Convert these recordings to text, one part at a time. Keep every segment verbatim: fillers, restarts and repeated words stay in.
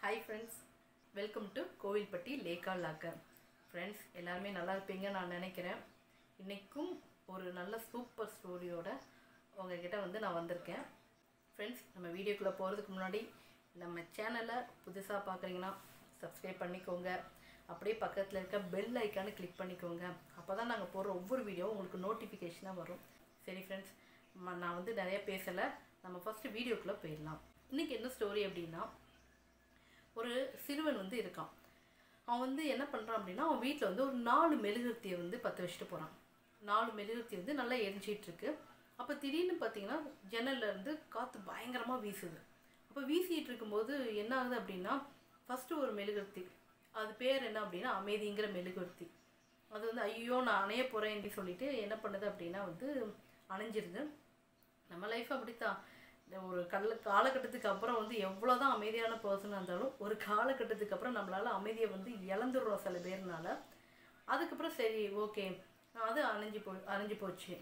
Hi friends, welcome to Kovilpatti Lekha Lekha. Friends, எல்லாரும் நல்லா இருப்பீங்க நான் நினைக்கிறேன். இன்னைக்கும் ஒரு நல்ல சூப்பர் ஸ்டோரியோட உங்ககிட்ட வந்து நான் வந்திருக்கேன். Friends, நம்ம வீடியோக்குள்ள போறதுக்கு முன்னாடி நம்ம சேனலை புதுசா பார்க்கறீங்கன்னா Subscribe பண்ணிக்கோங்க. அப்படியே பக்கத்துல இருக்க பெல் ஐகானை கிளிக் பண்ணிக்கோங்க. அப்பதான் நாங்க போற ஒவ்வொரு வீடியோவும் உங்களுக்கு நோட்டிஃபிகேஷனா வரும். சரி friends, நான் வந்து நிறைய பேசல. நம்ம ஃபர்ஸ்ட் வீடியோக்குள்ள போயிடலாம். இன்னைக்கு என்ன ஸ்டோரி அப்படினா ஒரு சிறுவன் வந்து இருக்கான். அவன் வந்து என்ன பண்றான் அப்படினா அவன் வீட்ல வந்து ஒரு நாலு மெழுகுவர்த்தியை வந்து பத்த வச்சிட்டு போறான். நாலு மெழுகுவர்த்தி வந்து நல்லா எரிஞ்சிட்டு இருக்கு. அப்ப திடீர்னு பாத்தீங்கன்னா ஜன்னல்ல இருந்து காத்து பயங்கரமா வீசுது. அப்ப வீசிட்டு இருக்கும்போது என்ன ஆகுது அப்படினா ஃபர்ஸ்ட் ஒரு மெழுகுவர்த்தி, அது பேர் என்ன அப்படினா அமைதிங்கிற மெழுகுவர்த்தி. அது வந்து ஐயோ நான் அணைய போறேன் என்று சொல்லிட்டு என்ன பண்ணுது அப்படினா வந்து அணைஞ்சிருது. நம்ம லைஃப் அப்படித்தான். ஒரு கல்ல காலகட்டத்துக்கு அப்புறம் வந்து எவ்வளவுதான் அமைதியான பர்சனா இருந்தாலும் ஒரு காலகட்டத்துக்கு அப்புறம் நம்மளால அமைதியை வந்து இழந்துடுறோம் சில பேர்னால. அதுக்கப்புறம் சரி ஓகே அது அணைஞ்சு போ அணைஞ்சு போச்சு.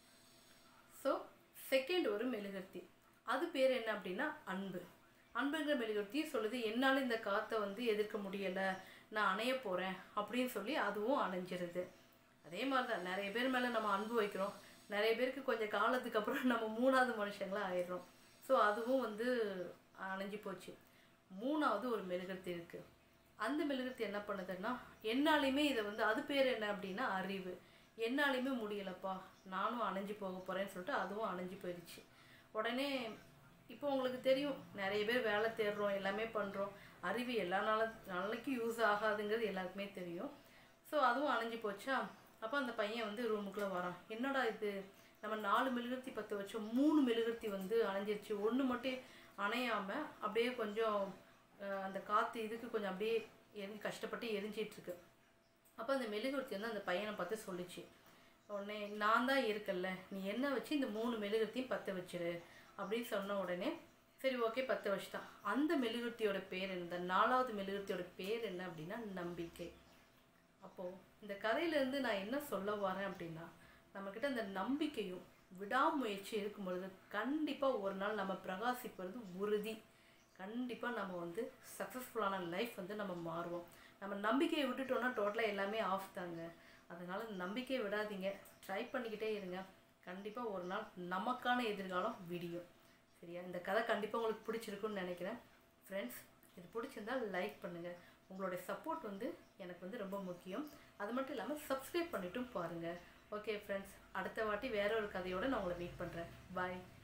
ஸோ செகண்ட் ஒரு மெழுகுவர்த்தி, அது பேர் என்ன அப்படின்னா அன்பு. அன்புங்கிற மெழுகுவர்த்தி சொல்லுது என்னால் இந்த காற்றை வந்து எதிர்க்க முடியலை, நான் அணைய போகிறேன் அப்படின்னு சொல்லி அதுவும் அணைஞ்சிருது. அதே மாதிரி தான் நிறைய பேர் மேலே நம்ம அன்பு வைக்கிறோம். நிறைய பேருக்கு கொஞ்சம் காலத்துக்கு அப்புறம் நம்ம மூணாவது மனுஷங்களாக ஆயிடுறோம். ஸோ அதுவும் வந்து அணைஞ்சு போச்சு. மூணாவது ஒரு மெழுகுவர்த்தி இருக்குது. அந்த மெழுகுவர்த்தி என்ன பண்ணுதுன்னா என்னாலையுமே இதை வந்து அது பேர் என்ன அப்படின்னா அறிவு. என்னாலையுமே முடியலப்பா, நானும் அணைஞ்சு போக போகிறேன்னு சொல்லிட்டு அதுவும் அணைஞ்சு போயிடுச்சு. உடனே இப்போ உங்களுக்கு தெரியும் நிறைய பேர் வேலை தேடுறோம், எல்லாமே பண்ணுறோம். அறிவு எல்லா நாள நாளைக்கு யூஸ் ஆகாதுங்கிறது எல்லாருக்குமே தெரியும். ஸோ அதுவும் அணைஞ்சு போச்சா. அப்போ அந்த பையன் வந்து ரூமுக்குள்ளே வரான். என்னடா இது, நம்ம நாலு மெழுகுவர்த்தி பற்ற வச்சோம், மூணு மெழுகுவர்த்தி வந்து அணைஞ்சிருச்சு, ஒன்று மட்டும் அணையாமல் அப்படியே கொஞ்சம் அந்த காற்று இதுக்கு கொஞ்சம் அப்படியே எரி கஷ்டப்பட்டு எரிஞ்சிட்ருக்கு. அப்போ அந்த மெழுகுவர்த்தி வந்து அந்த பையனை பார்த்து சொல்லிச்சு. உடனே நான் தான் இருக்கல்ல, நீ என்ன வச்சு இந்த மூணு மெழுகுவர்த்தியும் பற்ற வச்சிரு அப்படின்னு சொன்ன உடனே சரி ஓகே பற்ற வச்சுட்டான். அந்த மெழுகுவர்த்தியோட பேர் என்ன, நாலாவது மெழுகுவர்த்தியோட பேர் என்ன அப்படின்னா நம்பிக்கை. அப்போது இந்த கதையிலேருந்து நான் என்ன சொல்ல வரேன் அப்படின்னா நம்மக்கிட்ட இந்த நம்பிக்கையும் விடாமுயற்சி இருக்கும் பொழுது கண்டிப்பாக ஒரு நாள் நம்ம பிரகாசிப்பது உறுதி. கண்டிப்பாக நம்ம வந்து சக்ஸஸ்ஃபுல்லான லைஃப் வந்து நம்ம மாறுவோம். நம்ம நம்பிக்கையை விட்டுட்டோம்னா டோட்டலாக எல்லாமே ஆஃப் தாங்க. அதனால் நம்பிக்கையை விடாதீங்க, ட்ரை பண்ணிக்கிட்டே இருங்க. கண்டிப்பாக ஒரு நாள் நமக்கான எதிர்காலம் விடியும். சரியா? இந்த கதை கண்டிப்பாக உங்களுக்கு பிடிச்சிருக்குன்னு நினைக்கிறேன். ஃப்ரெண்ட்ஸ், இது பிடிச்சிருந்தால் லைக் பண்ணுங்கள். உங்களுடைய சப்போர்ட் வந்து எனக்கு வந்து ரொம்ப முக்கியம். அது மட்டும் இல்லாமல் சப்ஸ்கிரைப் பண்ணிட்டும் பாருங்கள். ஓகே ஃப்ரெண்ட்ஸ், அடுத்த வாட்டி வேற ஒரு கதையோடு நான் உங்களை மீட் பண்ணுறேன். பாய்.